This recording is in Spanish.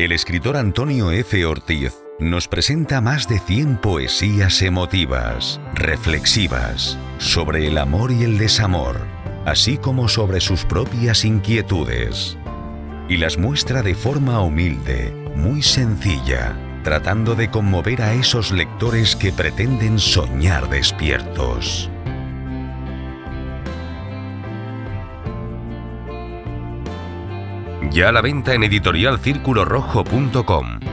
El escritor Antonio F. Ortiz nos presenta más de 100 poesías emotivas, reflexivas, sobre el amor y el desamor, así como sobre sus propias inquietudes. Y las muestra de forma humilde, muy sencilla, tratando de conmover a esos lectores que pretenden soñar despiertos. Ya a la venta en editorialcirculorrojo.com.